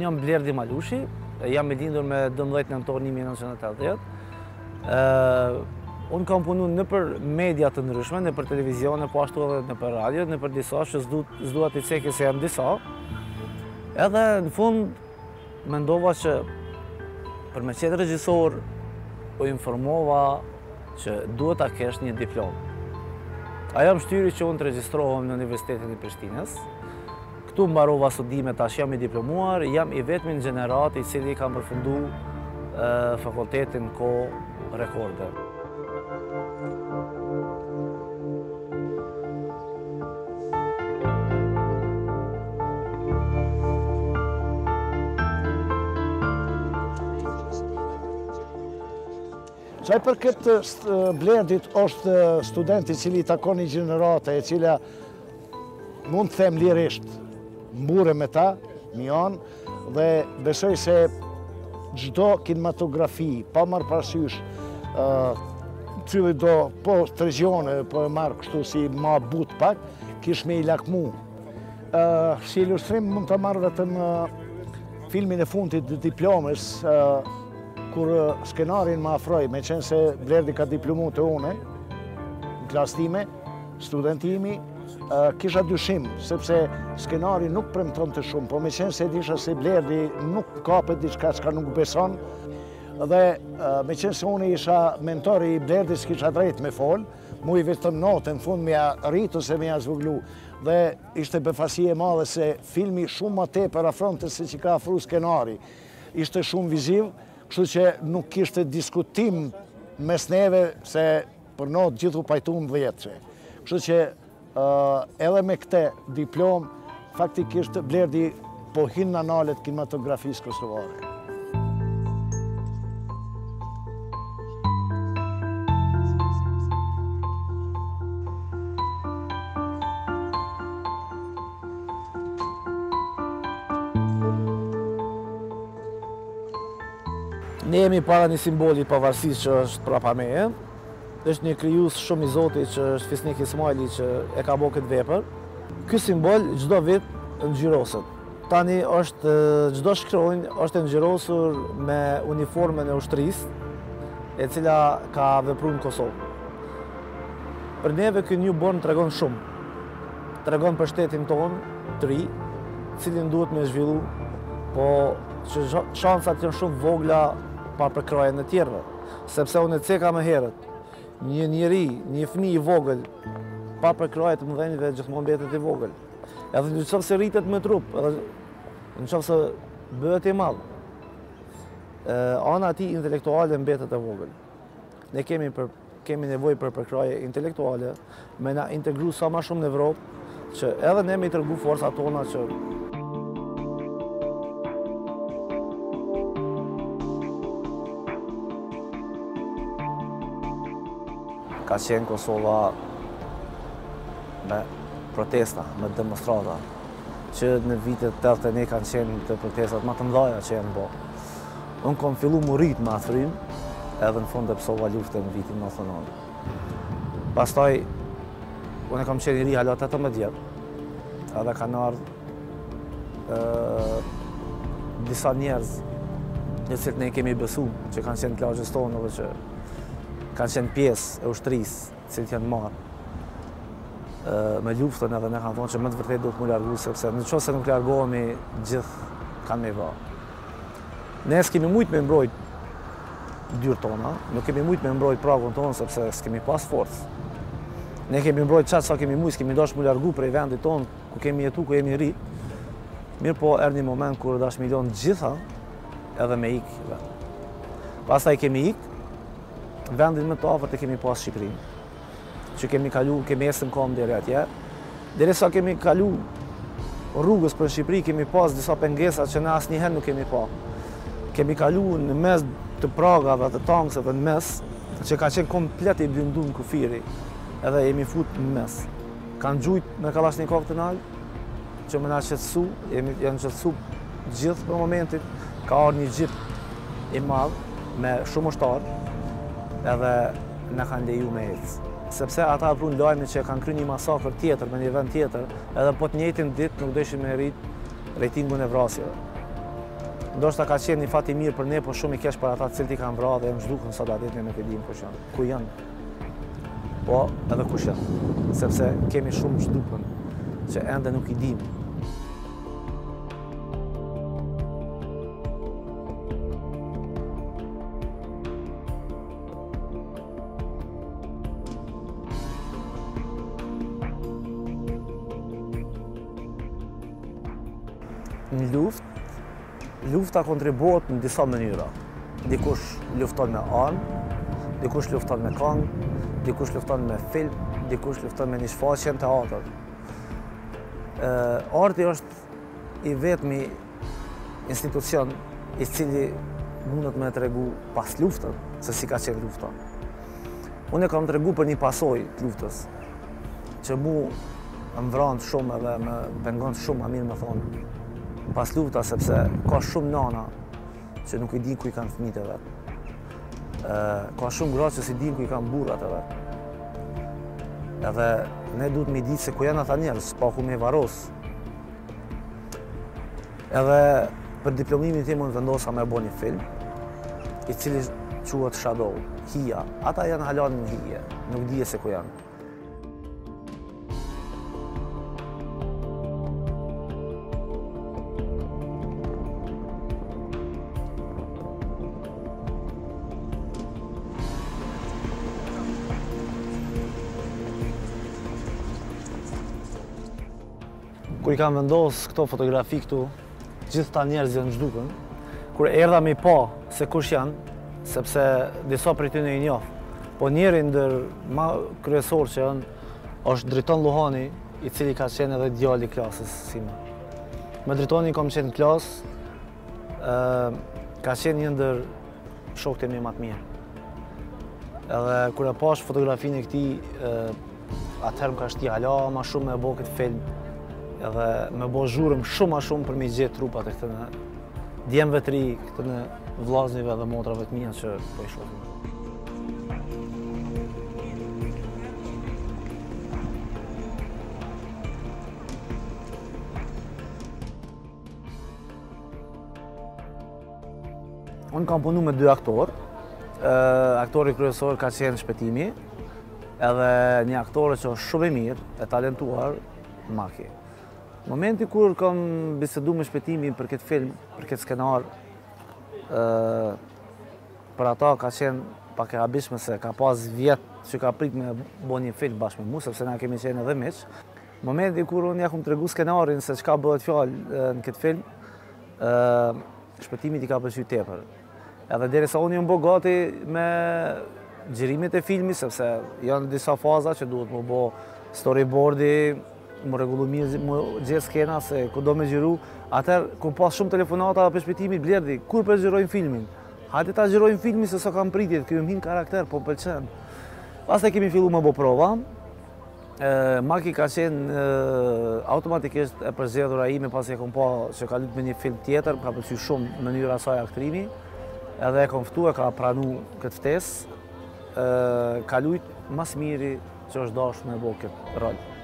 jam Blerdi Malushi, jam lindur me 12 nëntor 1980. Unë kam punu në për media të ndryshme, në për televizione, po ashtu edhe në për radio, në për disa që s'dua t'i ceki se janë disa. Edhe në fund mendova që për me qenë regjisor u informova që duhet ta kesh një diplomë. Ajo më shtyri që unë të regjistrohem në Universitetin e Prishtinës. Këtu mbarova studime, tash jam i diplomuar, jam i vetmi në gjenerat i cili kam përfundu fakultetin kohë rekorde. Qaj për këtë Blerdit është studenti cili takon një gjenerate e cila mund të them lirisht mbure me ta, një anë, dhe besoj se çdo kinematografi, pa marrë parasysh cili do po të regjone, po e marrë kështu si ma but pak, kish me i lakmu. Si ilustrim mund të marrë vetëm filmin e fundit të diplomës, kur skenarin më afroj, me qenë se Blerdi ka diplomu të une, në klasë time, studentimi, kisha dyshim, sepse skenari nuk premton të shumë, po me qenë se disha se Blerdi nuk kapet diçka që nuk beson, dhe me qenë se une isha mentori i Blerdi s'kisha drejt me fol, mu i vetëm notë, në fund me ja rritu se me ja zvuglu, dhe ishte befasi e madhe se filmi shumë ma tepër afronte se që ka afru skenari, ishte shumë viziv, kështu që nuk kishte diskutim mes neve se për notë gjithu pajtum 10. Kështu që edhe me këte diplom, faktikisht Blerdi po hin në analet kinematografisë kosovare. Ne jemi para një simboli pavarësisë që është prapa meje. Është një krijues shumë i Zotit që është Fisnik Ismaili që e ka bërë këtë vepër. Ky simbol çdo vit ngjyroset. Tani është çdo shkronjë është ngjyrosur me uniformën e ushtrisë, e cila ka vepruar në Kosovë. Për neve ky newborn tregon shumë. Tregon për shtetin tonë të ri, cilin duhet me zhvillu, po që shansat janë shumë vogla pa përkrajen e tjerëve, sepse unë e ceka më herët, një njeri, një fëmijë i vogël, pa përkraje të mëdhenjve gjithmonë mbetet i vogël. Edhe në qoftë se rritet me trup, edhe në qoftë se bëhet i madh, ana ati intelektuale mbetet e vogël. Ne kemi nevojë për përkraje intelektuale, me na integru sa më shumë në Evropë, që edhe ne me i tërgu forca tona që ka qenë Kosova me protesta, me demonstrata, që në vitet 81 kanë qenë të protestat më të mëdha që janë bërë. Unë kam fillu më rritë me athrim, edhe në fund e pësova luftën në vitin 99. Pastaj, unë kam qenë i ri hala 18 vjetë, edhe kanë ardhë disa njerëz në cilët ne kemi besu, që kanë qenë plazhës tonë dhe që kanë qenë pjesë e ushtrisë, cilët janë marrë me luftën, edhe ne kanë thonë që më të vërtet do të mu largu, sepse në qoftë se nuk largohemi, gjithë kanë me va. Ne s'kemi mujtë me mbrojt dyrë tona, nuk kemi mujtë me mbrojt pragun tonë, sepse s'kemi pas forcë. Ne kemi mbrojt qatë sa kemi mujtë, s'kemi dash mu largu prej vendit tonë, ku kemi jetu, ku jemi ri. Mirë po, erë një moment kur dash milion gjitha, edhe me ikë. Pastaj kemi ikë, vendin më të afërt e kemi pas Shqipërinë, që kemi esën kom deri atje. Deri sa kemi kalu rrugës për Shqipëri, kemi pas disa pengesa që ne asnjëherë nuk kemi pa. Kemi kalu në mes të pragave, të tankseve në mes, që ka qenë komplet i blinduar në kufiri, edhe jemi fut në mes. Kanë gjujt me Kalashnikov të nalë, që më na qetësu, janë qetësu gjithë për momentin, ka ardhur një xhip i madh me shumë ushtarë, edhe në kanë leju me ecë. Sepse ata prunë lajmin që kanë kryer një masakër tjetër me një vend tjetër, edhe po të njëjtin ditë nuk deshin me rrit rejtingun e vrasjeve. ndoshta ka qenë një fat i mirë për ne, po shumë i keq për ata të cilët i kanë vrarë dhe janë zhdukur sot atë nuk e dim ku janë. Po edhe kush janë, sepse kemi shumë zhdukën që ende nuk i dim. Në lufta kontribuohet në disa mënyra. Dikush lufton me armë, dikush lufton me këngë, dikush lufton me film, dikush lufton me një shfaqje në teatr. Arti është i vetmi institucion i cili mundet me tregu pas luftës se si ka qenë lufta. Unë kam tregu për një pasojë të luftës, që mu më vrant shumë edhe më pengon shumë, a mirë më thonë, pas lufta, sepse ka shumë nana që nuk i din ku i kanë fëmijët e vet. Ka shumë gra që si din ku i kanë burrat e vet. Edhe ne duhet me ditë se ku janë ata njerëz, pa ku me varros. Edhe për diplomimin tim unë vendosa me bo një film, i cili quhet Shadow, hija. Ata janë hala në hije, nuk dije se ku janë. Kur i kam vendos këto fotografi këtu, gjithë ta njerëz janë zhdukën. Kur erdha me pa se kush janë, sepse disa prej tyre i njoh, po njëri ndër më kryesor që është Driton Luhani, i cili ka qenë edhe djali i klasës sime. Me Dritonin kam qenë në klasë, ka qenë një ndër shokët e mi më të mirë. Edhe kur e pash fotografinë e këtij, atëherë më ka shti hala ma shumë me bo këtë film, edhe me bo zhurëm shumë ma shumë për me gjetë trupat e këtë në djemëve të ri, këtë në vllaznive dhe motrave të mija që po i shohim. Unë kam punu me 2 aktorë. Aktori kryesor ka qenë Shpëtimi, edhe një aktore që është shumë e mirë, e talentuar, Maki. Në momenti kur kam bisedu me Shpëtimin për këtë film, për këtë skenar, për ata ka qenë pak e habishme se ka pas vjetë që ka prit me bo një film bashkë me mu, sepse na kemi qenë edhe miq. Në momenti kur unë ja kum tregu skenarin se çka bëhet fjalë në këtë film, Shpëtimit i ka pëlqyer tepër. Edhe derisa unë jam bo gati me xhirimet e filmit, sepse janë disa faza që duhet më bo storyboardi, më rregullu mirë, më gjerë skena se ku do me xhiru. Atëherë, ku pas shumë telefonata për Shpëtimit, Blerdi, kur për xhirojmë filmin? Hajde ta xhirojmë filmin se sa kam pritjet, kjo më hin karakter, po pëlqen. Pastaj kemi fillu me bo prova. Maki ka qenë automatikisht e përzgjedhur ai me pasi e kom pa që ka luajtur me një film tjetër, ka pëlqyer shumë mënyra e saj aktrimi. Edhe e kom ftuar, ka pranu këtë ftesë. Ka luajtur mas miri që është dashur me bo këtë rol.